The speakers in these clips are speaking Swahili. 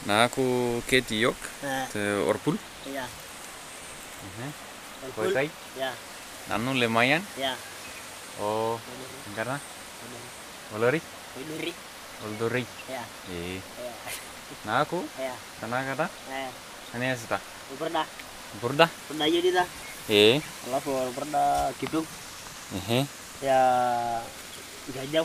Naaku ketii yiok te orpul. Ya. Koikai. Ya. Nanu Lemayian. Ya. Oh, enkarna? Olori? Oldurri. Oldurri. Ya. Ya. Naaku Ya. tanakata Ya. kaniasita? Burda. Burda? Burda yedita. Alafu burda kidung. Ya gajau.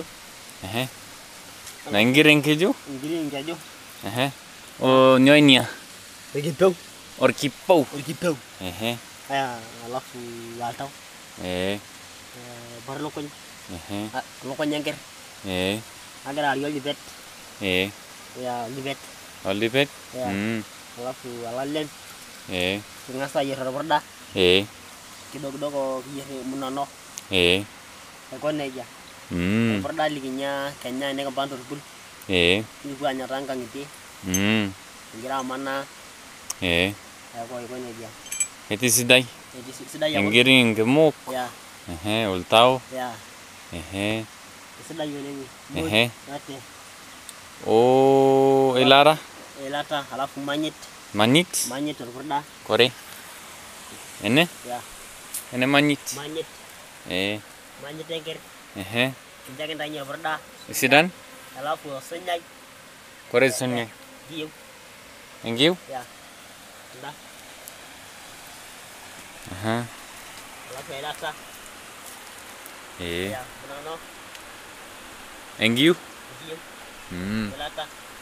Na ingiri enkeju? Ingiri enkeju. O nyoinia? Orkipeu. Orkipau? Orkipeu. Ya, alafu waltau. Baru lukuny. Lukuny engker. Agar aliol libet. Ya, libet. Oh, libet? Ya. Alafu alalen. Ngasa yer burda. Kidogo ko yer munono. Eko neja. Burda liginya Kenya ne kampantor bul. Ibu anyarang kang iti. Ngira mana. Eko neja. Eti sidai? Eti sidai ya. Ingiri ngemuk? Ya. Ultau? Ya. Sidai yoleni. Ate. Oh, elara? Elata, alafu manyit. Manyit? Manyit burda. Kore? Ene? Ya. Ene manyit? Manyit. Manyit engker. Kinjakin tanya burda. Sidan? Alafu senyai. Kore senyai? Giu. Engiu? Ya. Nda. Alafu elata. Ya, munono. Engiu? Giu. Elata.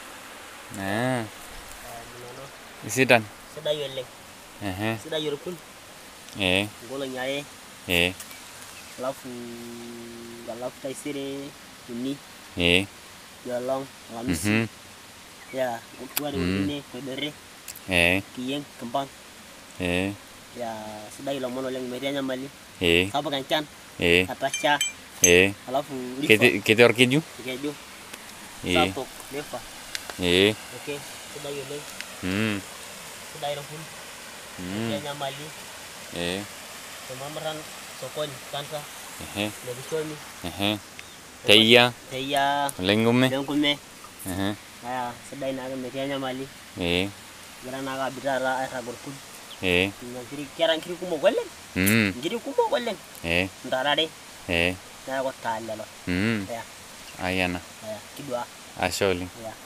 Munono. Sidan? Sidai oleng. Sidai yorkun. Ngolo nyae. Alafu taisere uni. Yolong, Alhamisi. Ya, ukua di ini kodere. Kiyeng kembang. Ya, sidai lomon oleng merianya mali. Sapa kancan. Atasya. Alafu Kete orkeju? Keju. Sapok lefa. Oke, sidai oleng. Sidai lomon. Merianya mali. Pemameran sokoni kansa. Lebisoni. Teia? Teia. Lengume? Lengume. Ya, sedai naga merianya mali. Kira naga bitara era gorkun. Ngiri kira ngiri kumo goleng. Ngiri kumo goleng. Ndarare. Na ko talelo. Ayana. Kidwa. Asholi. Ya.